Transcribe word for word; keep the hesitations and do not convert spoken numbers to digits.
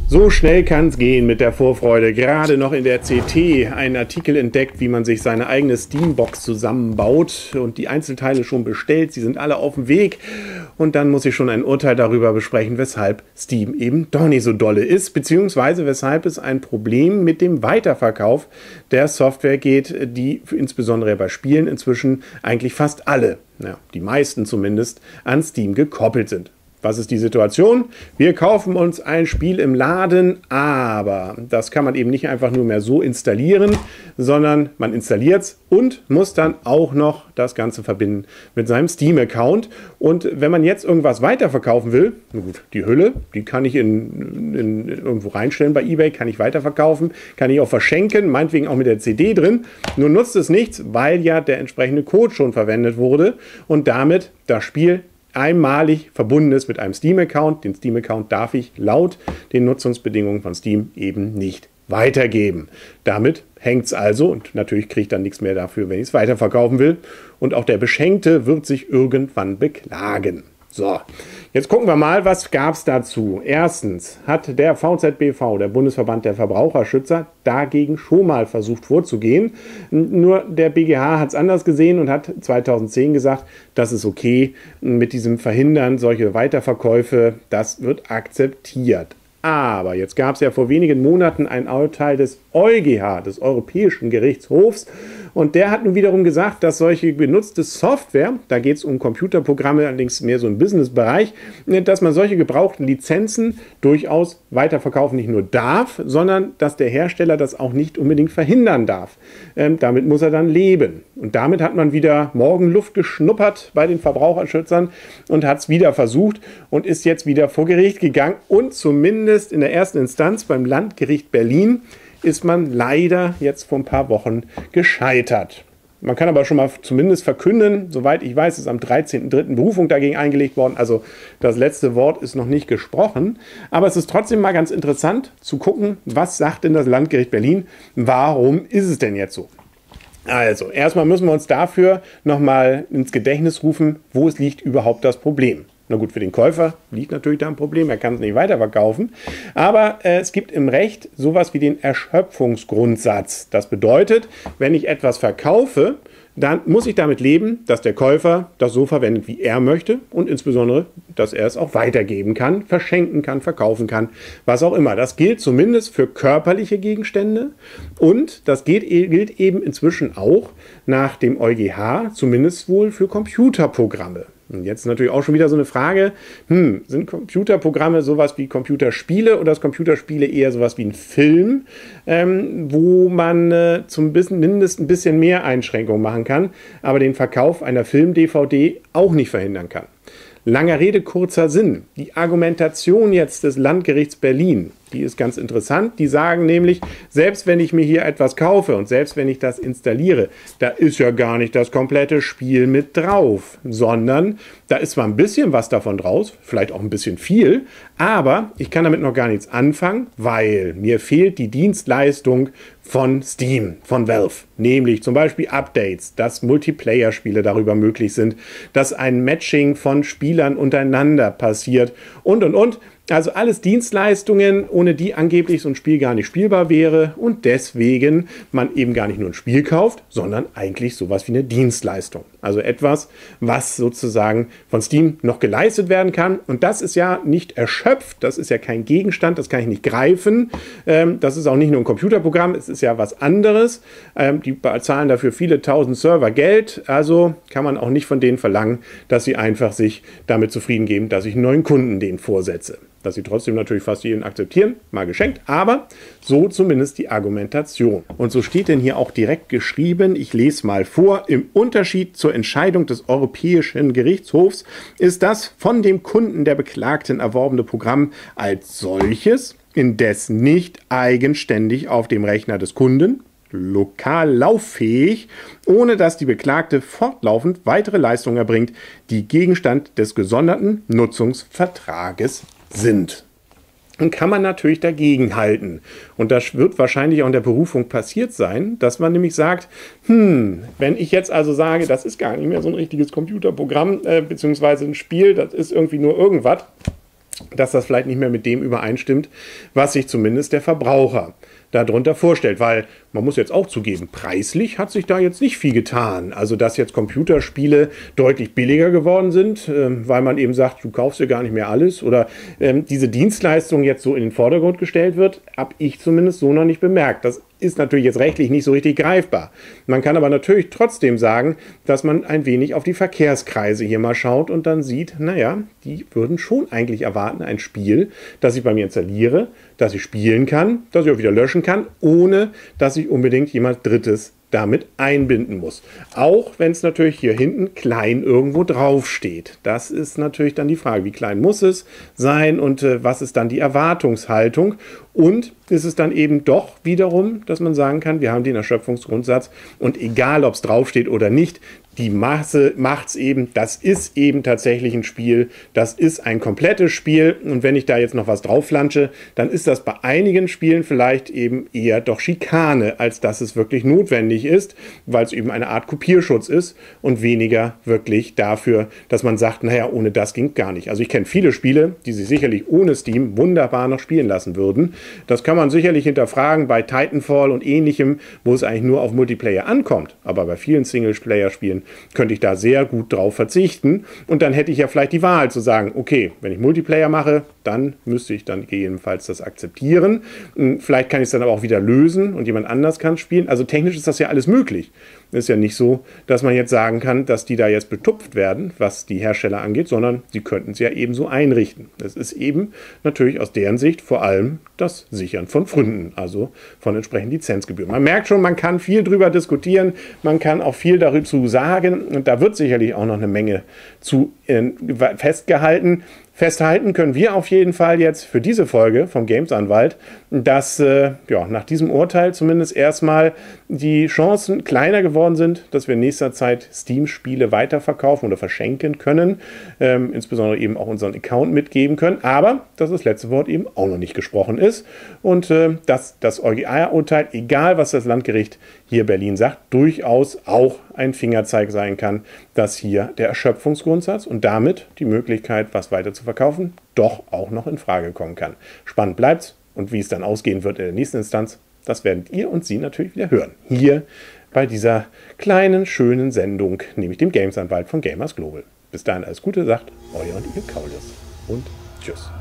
So schnell kann es gehen mit der Vorfreude. Gerade noch in der C T einen Artikel entdeckt, wie man sich seine eigene Steambox zusammenbaut und die Einzelteile schon bestellt. Sie sind alle auf dem Weg und dann muss ich schon ein Urteil darüber besprechen, weshalb Steam eben doch nicht so dolle ist, beziehungsweise weshalb es ein Problem mit dem Weiterverkauf der Software geht, die insbesondere bei Spielen inzwischen eigentlich fast alle, ja, die meisten zumindest, an Steam gekoppelt sind. Was ist die Situation? Wir kaufen uns ein Spiel im Laden, aber das kann man eben nicht einfach nur mehr so installieren, sondern man installiert es und muss dann auch noch das Ganze verbinden mit seinem Steam-Account. Und wenn man jetzt irgendwas weiterverkaufen will, na gut, die Hülle, die kann ich in, in, irgendwo reinstellen bei eBay, kann ich weiterverkaufen, kann ich auch verschenken, meinetwegen auch mit der C D drin. Nur nutzt es nichts, weil ja der entsprechende Code schon verwendet wurde und damit das Spiel einmalig verbunden ist mit einem Steam-Account. Den Steam-Account darf ich laut den Nutzungsbedingungen von Steam eben nicht weitergeben. Damit hängt es also und natürlich kriege ich dann nichts mehr dafür, wenn ich es weiterverkaufen will. Und auch der Beschenkte wird sich irgendwann beklagen. So, jetzt gucken wir mal, was gab es dazu. Erstens hat der V Z B V, der Bundesverband der Verbraucherschützer, dagegen schon mal versucht vorzugehen. Nur der B G H hat es anders gesehen und hat zweitausendzehn gesagt, das ist okay mit diesem Verhindern solche Weiterverkäufe, das wird akzeptiert. Aber jetzt gab es ja vor wenigen Monaten ein Urteil des EuGH, des Europäischen Gerichtshofs, und der hat nun wiederum gesagt, dass solche benutzte Software, da geht es um Computerprogramme, allerdings mehr so im Businessbereich, dass man solche gebrauchten Lizenzen durchaus weiterverkaufen nicht nur darf, sondern dass der Hersteller das auch nicht unbedingt verhindern darf. Ähm, damit muss er dann leben. Und damit hat man wieder Morgenluft geschnuppert bei den Verbraucherschützern und hat es wieder versucht und ist jetzt wieder vor Gericht gegangen. Und zumindest in der ersten Instanz beim Landgericht Berlin ist man leider jetzt vor ein paar Wochen gescheitert. Man kann aber schon mal zumindest verkünden, soweit ich weiß, ist am dreizehnten dritten Berufung dagegen eingelegt worden. Also das letzte Wort ist noch nicht gesprochen. Aber es ist trotzdem mal ganz interessant zu gucken, was sagt denn das Landgericht Berlin? Warum ist es denn jetzt so? Also, erstmal müssen wir uns dafür nochmal ins Gedächtnis rufen, wo es liegt überhaupt das Problem. Na gut, für den Käufer liegt natürlich da ein Problem, er kann es nicht weiterverkaufen. Aber äh, es gibt im Recht sowas wie den Erschöpfungsgrundsatz. Das bedeutet, wenn ich etwas verkaufe, dann muss ich damit leben, dass der Käufer das so verwendet, wie er möchte und insbesondere, dass er es auch weitergeben kann, verschenken kann, verkaufen kann, was auch immer. Das gilt zumindest für körperliche Gegenstände und das gilt, gilt eben inzwischen auch nach dem EuGH, zumindest wohl für Computerprogramme. Und jetzt ist natürlich auch schon wieder so eine Frage, hm, sind Computerprogramme sowas wie Computerspiele oder ist Computerspiele eher sowas wie ein Film, ähm, wo man äh, zumindest ein bisschen mehr Einschränkungen machen kann, aber den Verkauf einer Film-D V D auch nicht verhindern kann. Langer Rede, kurzer Sinn. Die Argumentation jetzt des Landgerichts Berlin, die ist ganz interessant. Die sagen nämlich, selbst wenn ich mir hier etwas kaufe und selbst wenn ich das installiere, da ist ja gar nicht das komplette Spiel mit drauf, sondern da ist zwar ein bisschen was davon draus, vielleicht auch ein bisschen viel, aber ich kann damit noch gar nichts anfangen, weil mir fehlt die Dienstleistung von Steam, von Valve, nämlich zum Beispiel Updates, dass Multiplayer-Spiele darüber möglich sind, dass ein Matching von Spielern untereinander passiert und, und, und. Also alles Dienstleistungen, ohne die angeblich so ein Spiel gar nicht spielbar wäre und deswegen man eben gar nicht nur ein Spiel kauft, sondern eigentlich sowas wie eine Dienstleistung. Also etwas, was sozusagen von Steam noch geleistet werden kann und das ist ja nicht erschöpft, das ist ja kein Gegenstand, das kann ich nicht greifen, ähm, das ist auch nicht nur ein Computerprogramm, es ist ja was anderes, ähm, die bezahlen dafür viele tausend Server Geld, also kann man auch nicht von denen verlangen, dass sie einfach sich damit zufrieden geben, dass ich einen neuen Kunden denen vorsetze. Dass sie trotzdem natürlich fast jeden akzeptieren, mal geschenkt, aber so zumindest die Argumentation. Und so steht denn hier auch direkt geschrieben, ich lese mal vor, im Unterschied zur Entscheidung des Europäischen Gerichtshofs ist das von dem Kunden der Beklagten erworbene Programm als solches indes nicht eigenständig auf dem Rechner des Kunden, lokal lauffähig, ohne dass die Beklagte fortlaufend weitere Leistungen erbringt, die Gegenstand des gesonderten Nutzungsvertrages sind. Und kann man natürlich dagegen halten. Und das wird wahrscheinlich auch in der Berufung passiert sein, dass man nämlich sagt, hm, wenn ich jetzt also sage, das ist gar nicht mehr so ein richtiges Computerprogramm, äh, beziehungsweise ein Spiel, das ist irgendwie nur irgendwas, dass das vielleicht nicht mehr mit dem übereinstimmt, was sich zumindest der Verbraucher darunter vorstellt, weil man muss jetzt auch zugeben, preislich hat sich da jetzt nicht viel getan. Also dass jetzt Computerspiele deutlich billiger geworden sind, äh, weil man eben sagt, du kaufst dir gar nicht mehr alles oder ähm, diese Dienstleistung jetzt so in den Vordergrund gestellt wird, habe ich zumindest so noch nicht bemerkt. Das ist natürlich jetzt rechtlich nicht so richtig greifbar. Man kann aber natürlich trotzdem sagen, dass man ein wenig auf die Verkehrskreise hier mal schaut und dann sieht, naja, die würden schon eigentlich erwarten, ein Spiel, das ich bei mir installiere, das ich spielen kann, das ich auch wieder löschen kann, ohne dass ich unbedingt jemand Drittes damit einbinden muss. Auch wenn es natürlich hier hinten klein irgendwo drauf steht. Das ist natürlich dann die Frage, wie klein muss es sein und äh, was ist dann die Erwartungshaltung? Und ist es dann eben doch wiederum, dass man sagen kann, wir haben den Erschöpfungsgrundsatz und egal, ob es draufsteht oder nicht, die Masse macht es eben, das ist eben tatsächlich ein Spiel, das ist ein komplettes Spiel und wenn ich da jetzt noch was drauf flansche, dann ist das bei einigen Spielen vielleicht eben eher doch Schikane, als dass es wirklich notwendig ist, weil es eben eine Art Kopierschutz ist und weniger wirklich dafür, dass man sagt, naja, ohne das ging gar nicht. Also ich kenne viele Spiele, die sich sicherlich ohne Steam wunderbar noch spielen lassen würden. Das kann man sicherlich hinterfragen bei Titanfall und ähnlichem, wo es eigentlich nur auf Multiplayer ankommt, aber bei vielen Singleplayer-Spielen könnte ich da sehr gut drauf verzichten und dann hätte ich ja vielleicht die Wahl zu sagen, okay, wenn ich Multiplayer mache, dann müsste ich dann gegebenenfalls das akzeptieren. Vielleicht kann ich es dann aber auch wieder lösen und jemand anders kann es spielen. Also technisch ist das ja alles möglich. Es ist ja nicht so, dass man jetzt sagen kann, dass die da jetzt betupft werden, was die Hersteller angeht, sondern sie könnten es ja ebenso einrichten. Es ist eben natürlich aus deren Sicht vor allem das Sichern von Pfründen, also von entsprechenden Lizenzgebühren. Man merkt schon, man kann viel drüber diskutieren, man kann auch viel dazu sagen und da wird sicherlich auch noch eine Menge zu äh, festgehalten. Festhalten können wir auf jeden Fall jetzt für diese Folge vom Gamesanwalt, dass äh, ja, nach diesem Urteil zumindest erstmal die Chancen kleiner geworden sind, dass wir in nächster Zeit Steam-Spiele weiterverkaufen oder verschenken können, ähm, insbesondere eben auch unseren Account mitgeben können, aber dass das letzte Wort eben auch noch nicht gesprochen ist und äh, dass das EuGH-Urteil, egal was das Landgericht hier Berlin sagt, durchaus auch ein Fingerzeig sein kann, dass hier der Erschöpfungsgrundsatz und damit die Möglichkeit, was weiter zu verkaufen, doch auch noch in Frage kommen kann. Spannend bleibt's und wie es dann ausgehen wird in der nächsten Instanz, das werdet ihr und Sie natürlich wieder hören. Hier bei dieser kleinen, schönen Sendung, nämlich dem Gamesanwalt von Gamers Global. Bis dahin alles Gute, sagt euer und ihr Kaulius und tschüss.